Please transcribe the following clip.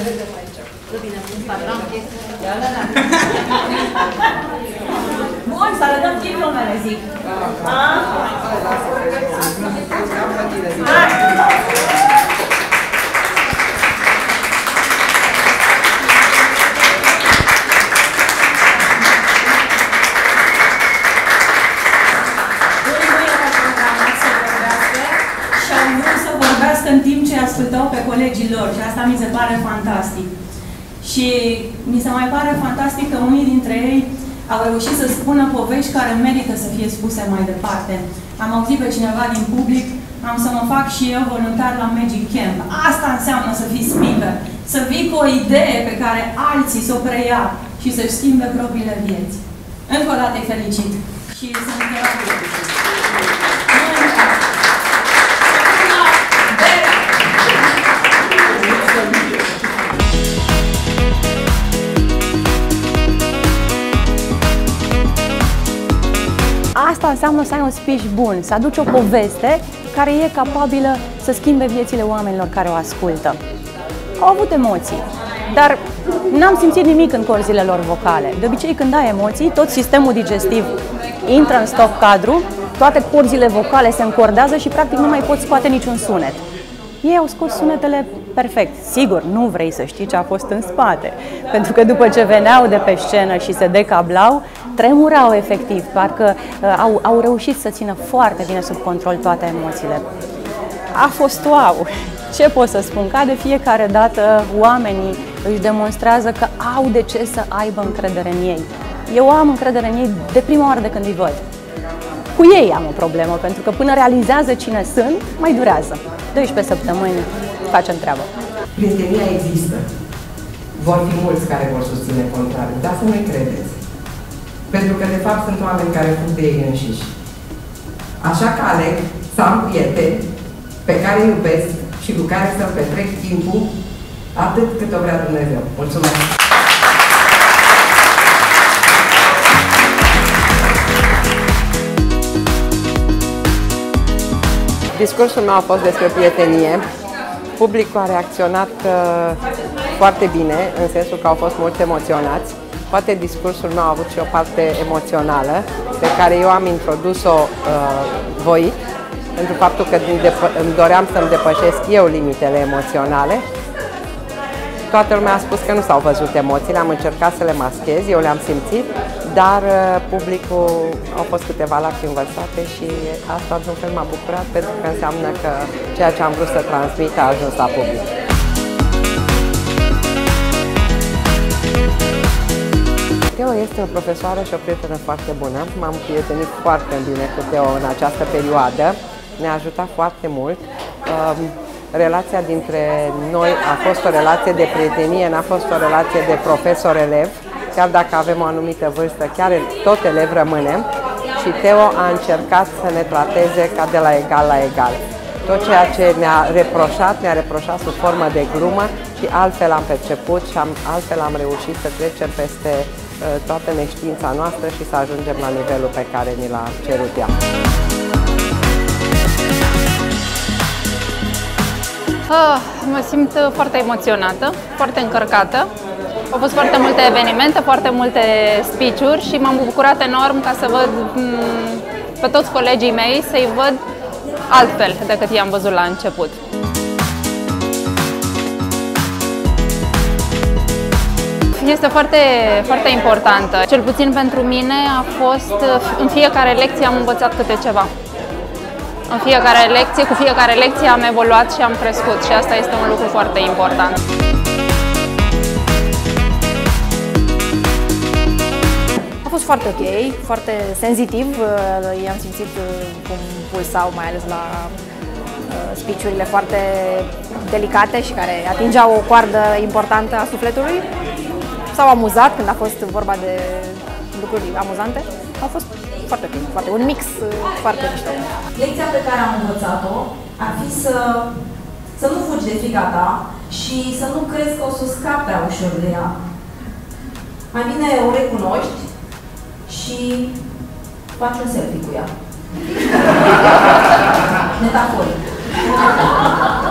vedem aici. Bine, Instagram. Bun, să arătăm diplomele, zic. În timp ce ascultau pe colegii lor și asta mi se pare fantastic. Și mi se mai pare fantastic că unii dintre ei au reușit să spună povești care merită să fie spuse mai departe. Am auzit pe cineva din public, am să mă fac și eu voluntar la Magic Camp. Asta înseamnă să fii speaker. Să vii cu o idee pe care alții să o preia și să-și schimbe propriile vieți. Încă o dată îi felicit. Și sunt Asta înseamnă să ai un speech bun, să aduci o poveste care e capabilă să schimbe viețile oamenilor care o ascultă. Au avut emoții, dar n-am simțit nimic în corzile lor vocale. De obicei, când ai emoții, tot sistemul digestiv intră în stop cadru, toate corzile vocale se încordează și practic nu mai poți scoate niciun sunet. Ei au scos sunetele perfect. Sigur, nu vrei să știi ce a fost în spate, pentru că după ce veneau de pe scenă și se decablau, tremurau efectiv, parcă au reușit să țină foarte bine sub control toate emoțiile. A fost wow! Ce pot să spun? Ca de fiecare dată oamenii își demonstrează că au de ce să aibă încredere în ei. Eu am încredere în ei de prima oară de când îi văd. Cu ei am o problemă, pentru că până realizează cine sunt, mai durează. 12 săptămâni facem treabă. Prietenia există. Vor fi mulți care vor susține contrariul, dar să nu-i credeți. Pentru că, de fapt, sunt oameni care fug de ei înșiși. Așa că aleg să am prieteni pe care îi iubesc și cu care să petrec timpul atât cât o vrea Dumnezeu. Mulțumesc! Discursul meu a fost despre prietenie. Publicul a reacționat foarte bine, în sensul că au fost mulți emoționați. Poate discursul meu a avut și o parte emoțională, pe care eu am introdus-o voit, pentru faptul că îmi doream să-mi depășesc eu limitele emoționale. Toată lumea a spus că nu s-au văzut emoțiile, am încercat să le maschez, eu le-am simțit, dar publicul au fost câteva lacrimi vărsate și asta într-un fel m-a bucurat, pentru că înseamnă că ceea ce am vrut să transmit a ajuns la public. Teo este o profesoară și o prietenă foarte bună. M-am prietenit foarte bine cu Teo în această perioadă. Ne-a ajutat foarte mult. Relația dintre noi a fost o relație de prietenie, n-a fost o relație de profesor-elev. Chiar dacă avem o anumită vârstă, chiar tot elev rămânem. Și Teo a încercat să ne trateze ca de la egal la egal. Tot ceea ce ne-a reproșat sub formă de glumă și altfel am perceput și altfel am reușit să trecem peste toată neștiința noastră și să ajungem la nivelul pe care ni l-a cerut ea. Mă simt foarte emoționată, foarte încărcată. Au fost foarte multe evenimente, foarte multe speech-uri și m-am bucurat enorm ca să văd pe toți colegii mei, să-i văd altfel decât i-am văzut la început. Este foarte, foarte importantă. Cel puțin pentru mine a fost, în fiecare lecție am învățat câte ceva. În fiecare lecție, cu fiecare lecție am evoluat și am crescut și asta este un lucru foarte important. A fost foarte ok, foarte senzitiv, i-am simțit cum pulsau, mai ales la speech-urile foarte delicate și care atingeau o coardă importantă a sufletului. S-au amuzat când a fost vorba de lucruri amuzante. A fost foarte ok, foarte, un mix foarte mișto. Lecția pe care am învățat-o ar fi să nu fugi de frica ta și să nu crezi că o să scapi prea ușor de ea. Mai bine o recunoști și faci un selfie cu ea. Metaforic.